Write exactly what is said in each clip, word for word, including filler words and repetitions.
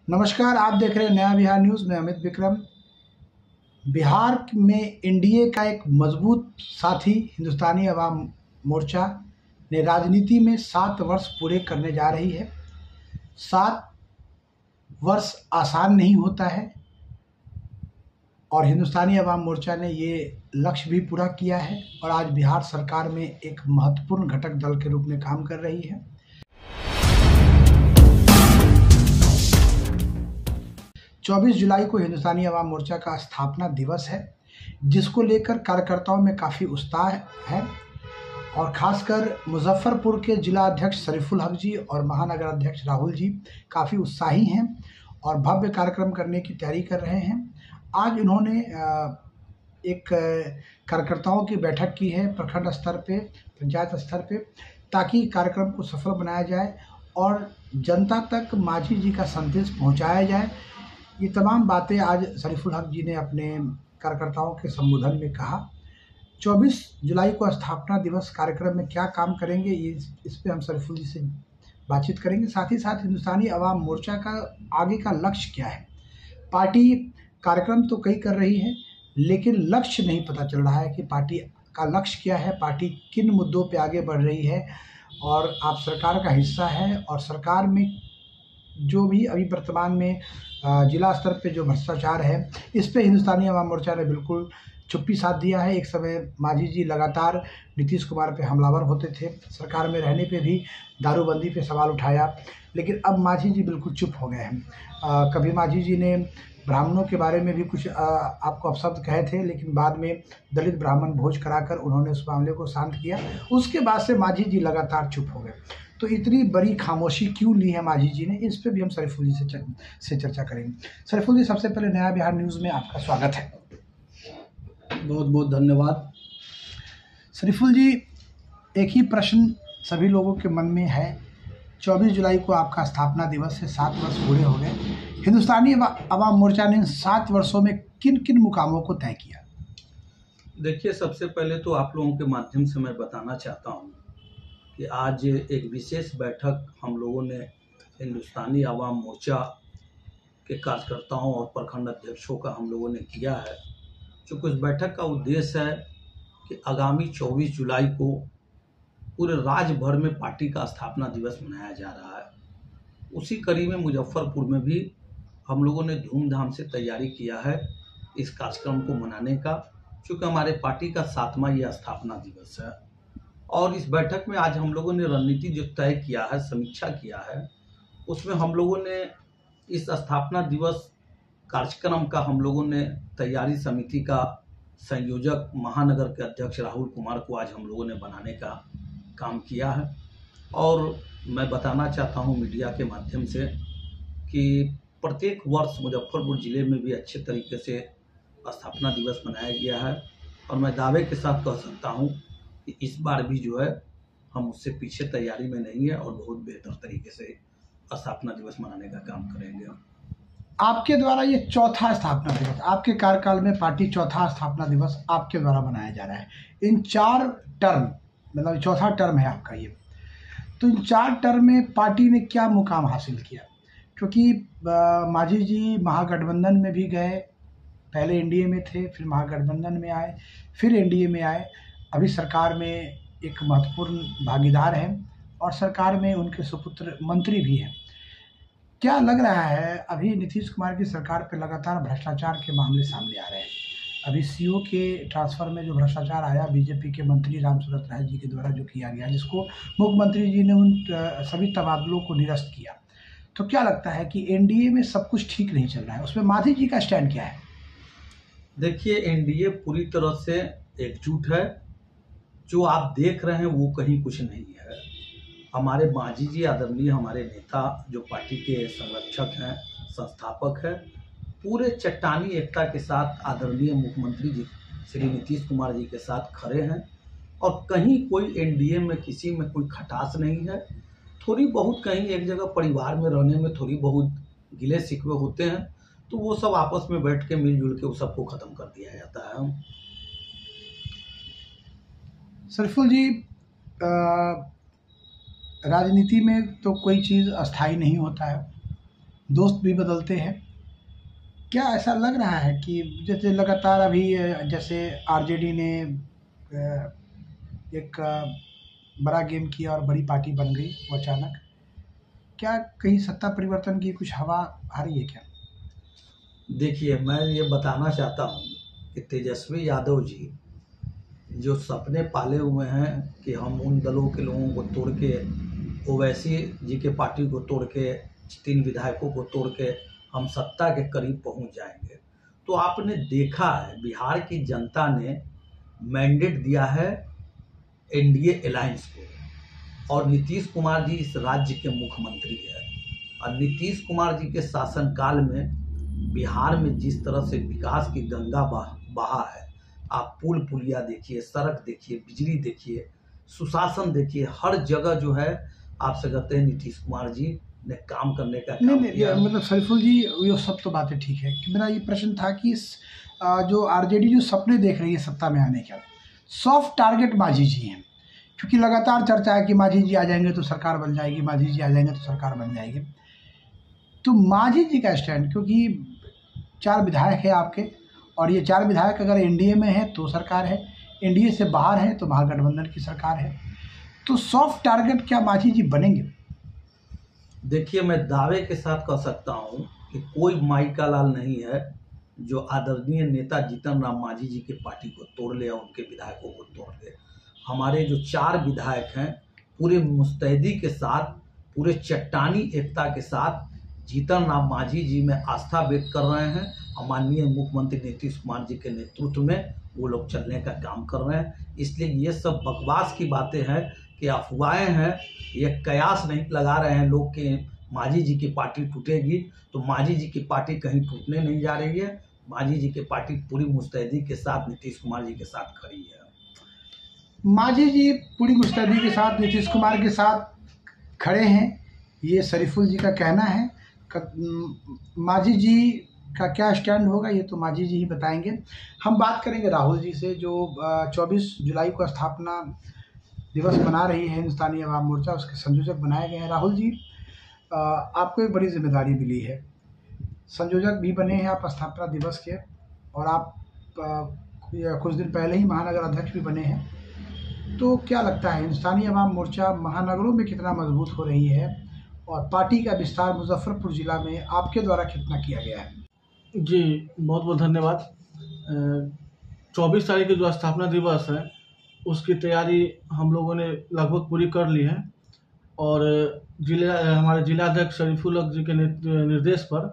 नमस्कार, आप देख रहे हैं नया बिहार न्यूज़ में अमित विक्रम। बिहार में एनडीए का एक मजबूत साथी हिंदुस्तानी अवाम मोर्चा ने राजनीति में सात वर्ष पूरे करने जा रही है। सात वर्ष आसान नहीं होता है और हिंदुस्तानी अवाम मोर्चा ने ये लक्ष्य भी पूरा किया है और आज बिहार सरकार में एक महत्वपूर्ण घटक दल के रूप में काम कर रही है। चौबीस जुलाई को हिंदुस्तानी अवाम मोर्चा का स्थापना दिवस है, जिसको लेकर कार्यकर्ताओं में काफ़ी उत्साह है और खासकर मुजफ्फरपुर के जिला अध्यक्ष शरीफुल हक जी और महानगर अध्यक्ष राहुल जी काफ़ी उत्साही हैं और भव्य कार्यक्रम करने की तैयारी कर रहे हैं। आज इन्होंने एक कार्यकर्ताओं की बैठक की है प्रखंड स्तर पे, पंचायत स्तर पे, ताकि कार्यक्रम को सफल बनाया जाए और जनता तक मांझी जी का संदेश पहुंचाया जाए। ये तमाम बातें आज शरीफुल हक जी ने अपने कार्यकर्ताओं के संबोधन में कहा। चौबीस जुलाई को स्थापना दिवस कार्यक्रम में क्या काम करेंगे, ये इस पे हम शरीफुल जी से बातचीत करेंगे। साथ ही साथ हिंदुस्तानी अवाम मोर्चा का आगे का लक्ष्य क्या है। पार्टी कार्यक्रम तो कई कर रही है, लेकिन लक्ष्य नहीं पता चल रहा है कि पार्टी का लक्ष्य क्या है, पार्टी किन मुद्दों पे आगे बढ़ रही है। और आप सरकार का हिस्सा है और सरकार में जो भी अभी वर्तमान में जिला स्तर पे जो भ्रष्टाचार है, इस पे हिंदुस्तानी अवाम मोर्चा ने बिल्कुल चुप्पी साध दिया है। एक समय मांझी जी लगातार नीतीश कुमार पे हमलावर होते थे, सरकार में रहने पे भी दारूबंदी पे सवाल उठाया, लेकिन अब मांझी जी बिल्कुल चुप हो गए हैं। कभी मांझी जी ने ब्राह्मणों के बारे में भी कुछ आ, आपको अपशब्द कहे थे, लेकिन बाद में दलित ब्राह्मण भोज कराकर उन्होंने उस मामले को शांत किया। उसके बाद से मांझी जी लगातार चुप हो गए। तो इतनी बड़ी खामोशी क्यों ली है मांझी जी ने, इस पे भी हम शरीफुल जी से चर, से चर्चा करेंगे। शरीफुल जी, सबसे पहले नया बिहार न्यूज़ में आपका स्वागत है। बहुत बहुत धन्यवाद। शरीफुल जी, एक ही प्रश्न सभी लोगों के मन में है। चौबीस जुलाई को आपका स्थापना दिवस है, सात वर्ष पूरे हो गए। हिंदुस्तानी अवाम मोर्चा ने सात वर्षों में किन किन मुकामों को तय किया? देखिए, सबसे पहले तो आप लोगों के माध्यम से मैं बताना चाहता हूँ कि आज एक विशेष बैठक हम लोगों ने हिंदुस्तानी अवाम मोर्चा के कार्यकर्ताओं और प्रखंड अध्यक्षों का हम लोगों ने किया है। चूँकि उस बैठक का उद्देश्य है कि आगामी चौबीस जुलाई को पूरे राज्य भर में पार्टी का स्थापना दिवस मनाया जा रहा है। उसी कड़ी में मुजफ्फरपुर में भी हम लोगों ने धूमधाम से तैयारी किया है इस कार्यक्रम को मनाने का, क्योंकि हमारे पार्टी का सातवां ये स्थापना दिवस है। और इस बैठक में आज हम लोगों ने रणनीति जो तय किया है, समीक्षा किया है, उसमें हम लोगों ने इस स्थापना दिवस कार्यक्रम का हम लोगों ने तैयारी समिति का संयोजक महानगर के अध्यक्ष राहुल कुमार को आज हम लोगों ने बनाने का काम किया है। और मैं बताना चाहता हूं मीडिया के माध्यम से कि प्रत्येक वर्ष मुजफ्फरपुर ज़िले में भी अच्छे तरीके से स्थापना दिवस मनाया गया है और मैं दावे के साथ कह सकता हूं कि इस बार भी जो है हम उससे पीछे तैयारी में नहीं है और बहुत बेहतर तरीके से स्थापना दिवस मनाने का काम करेंगे। आपके द्वारा ये चौथा स्थापना दिवस, आपके कार्यकाल में पार्टी चौथा स्थापना दिवस आपके द्वारा मनाया जा रहा है। इन चार टर्म, मतलब चौथा टर्म है आपका ये, तो इन चार टर्म में पार्टी ने क्या मुकाम हासिल किया? क्योंकि मांझी जी महागठबंधन में भी गए, पहले एनडीए में थे, फिर महागठबंधन में आए, फिर एनडीए में आए, अभी सरकार में एक महत्वपूर्ण भागीदार हैं और सरकार में उनके सुपुत्र मंत्री भी हैं। क्या लग रहा है, अभी नीतीश कुमार की सरकार पे लगातार भ्रष्टाचार के मामले सामने आ रहे हैं। अभी सीओ के ट्रांसफर में जो भ्रष्टाचार आया बीजेपी के मंत्री रामसूरत राय जी के द्वारा जो किया गया, जिसको मुख्यमंत्री जी ने उन सभी तबादलों को निरस्त किया, तो क्या लगता है कि एनडीए में सब कुछ ठीक नहीं चल रहा है? उसमें मांझी जी का स्टैंड क्या है? देखिए, एनडीए पूरी तरह से एकजुट है। जो आप देख रहे हैं वो कहीं कुछ नहीं है। हमारे मांझी जी आदरणीय हमारे नेता, जो पार्टी के संरक्षक हैं, संस्थापक हैं, पूरे चट्टानी एकता के साथ आदरणीय मुख्यमंत्री जी श्री नीतीश कुमार जी के साथ खड़े हैं और कहीं कोई एनडीए में किसी में कोई खटास नहीं है। थोड़ी बहुत कहीं एक जगह परिवार में रहने में थोड़ी बहुत गिले शिकवे होते हैं, तो वो सब आपस में बैठ के मिलजुल के उस सबको खत्म कर दिया जाता है। शरीफुल जी, राजनीति में तो कोई चीज़ अस्थाई नहीं होता है दोस्त भी बदलते हैं। क्या ऐसा लग रहा है कि जैसे लगातार अभी जैसे आरजेडी ने अ, एक अ, बड़ा गेम किया और बड़ी पार्टी बन गई वो अचानक, क्या कहीं सत्ता परिवर्तन की कुछ हवा आ रही है क्या? देखिए, मैं ये बताना चाहता हूँ कि तेजस्वी यादव जी जो सपने पाले हुए हैं कि हम उन दलों के लोगों को तोड़ के, ओवैसी जी के पार्टी को तोड़ के, तीन विधायकों को तोड़ के हम सत्ता के करीब पहुंच जाएंगे। तो आपने देखा है बिहार की जनता ने मैंडेट दिया है एनडीए अलायंस को, और नीतीश कुमार जी इस राज्य के मुख्यमंत्री है। और नीतीश कुमार जी के शासनकाल में बिहार में जिस तरह से विकास की गंगा बहा है, आप पुल पुलिया देखिए, सड़क देखिए, बिजली देखिए, सुशासन देखिए, हर जगह जो है आपसे कहते हैं नीतीश कुमार जी ने काम करने का काम नहीं नहीं किया। मतलब सरीफुल जी, ये सब तो बातें ठीक है कि मेरा ये प्रश्न था कि इस आ, जो आरजेडी जो सपने देख रही है सत्ता में आने का, सॉफ्ट टारगेट मांझी जी हैं, क्योंकि लगातार चर्चा है कि मांझी जी आ जाएंगे तो सरकार बन जाएगी, मांझी जी आ जाएंगे तो सरकार बन जाएगी। तो मांझी जी का स्टैंड, क्योंकि चार विधायक है आपके, और ये चार विधायक अगर एनडीए में है तो सरकार है, एनडीए से बाहर है तो महागठबंधन की सरकार है, तो सॉफ्ट टारगेट क्या मांझी जी बनेंगे? देखिए, मैं दावे के साथ कह सकता हूं कि कोई माई का लाल नहीं है जो आदरणीय नेता जीतन राम मांझी जी के पार्टी को तोड़ ले या उनके विधायकों को तोड़ ले। हमारे जो चार विधायक हैं पूरे मुस्तैदी के साथ, पूरे चट्टानी एकता के साथ जीतन राम मांझी जी में आस्था व्यक्त कर रहे हैं, और माननीय मुख्यमंत्री नीतीश कुमार जी के नेतृत्व में वो लोग चलने का काम कर रहे हैं। इसलिए ये सब बकवास की बातें हैं कि अफवाहें हैं, ये कयास नहीं लगा रहे हैं लोग कि मांझी जी की पार्टी टूटेगी। तो मांझी जी की पार्टी कहीं टूटने नहीं जा रही है। मांझी जी की पार्टी पूरी मुस्तैदी के साथ नीतीश कुमार जी के साथ खड़ी है। मांझी जी पूरी मुस्तैदी के साथ नीतीश कुमार के साथ खड़े हैं, ये सरीफुल जी का कहना है। मांझी जी का क्या स्टैंड होगा ये तो मांझी जी ही बताएंगे। हम बात करेंगे राहुल जी से, जो चौबीस जुलाई को स्थापना दिवस मना रही है हिंदुस्तानी अवाम मोर्चा, उसके संयोजक बनाए गए हैं। राहुल जी, आपको एक बड़ी जिम्मेदारी मिली है, संयोजक भी बने हैं आप स्थापना दिवस के, और आप कुछ दिन पहले ही महानगर अध्यक्ष भी बने हैं। तो क्या लगता है हिंदुस्तानी अवाम मोर्चा महानगरों में कितना मजबूत हो रही है, और पार्टी का विस्तार मुजफ्फरपुर जिला में आपके द्वारा कितना किया गया है? जी बहुत बहुत धन्यवाद। चौबीस तारीख की जो स्थापना दिवस है उसकी तैयारी हम लोगों ने लगभग पूरी कर ली है, और जिला हमारे जिलाध्यक्ष शरीफुल हक जी के निर्देश पर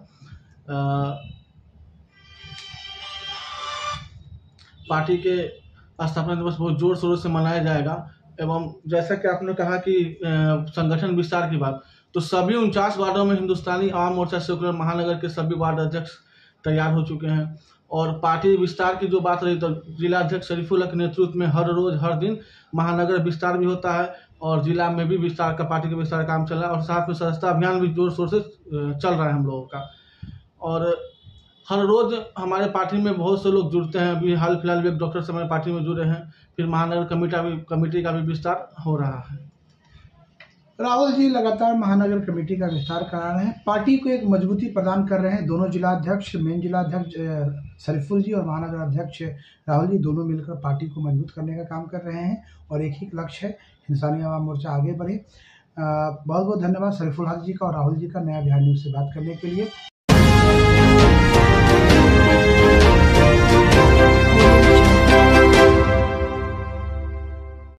पार्टी के स्थापना दिवस बहुत जोर शोर से मनाया जाएगा। एवं जैसा कि आपने कहा कि संगठन विस्तार की बात, तो सभी उनचास वार्डों में हिंदुस्तानी आवाम मोर्चा सेकुलर महानगर के सभी वार्ड अध्यक्ष तैयार हो चुके हैं। और पार्टी विस्तार की जो बात रही तो जिला अध्यक्ष शरीफुल हक के नेतृत्व में हर रोज हर दिन महानगर विस्तार भी होता है, और जिला में भी विस्तार का पार्टी का विस्तार काम चल रहा है, और साथ में सदस्यता अभियान भी जोर शोर से चल रहा है हम लोगों का। और हर रोज हमारे पार्टी में बहुत से लोग जुड़ते हैं। अभी हाल फिलहाल भी एक डॉक्टर से हमारे पार्टी में जुड़े हैं। फिर महानगर कमेटी भी कमेटी का भी विस्तार हो रहा है। राहुल जी लगातार महानगर कमेटी का विस्तार करा रहे हैं, पार्टी को एक मजबूती प्रदान कर रहे हैं। दोनों जिलाध्यक्ष, मेन जिलाध्यक्ष सरीफुल जी और महानगर अध्यक्ष राहुल जी दोनों मिलकर पार्टी को मजबूत करने का काम कर रहे हैं, और एक ही लक्ष्य है हिंदुस्तानी अवाम मोर्चा आगे बढ़े। बहुत बहुत धन्यवाद सरीफुल हक जी का और राहुल जी का नया बिहार न्यूज़ से बात करने के लिए।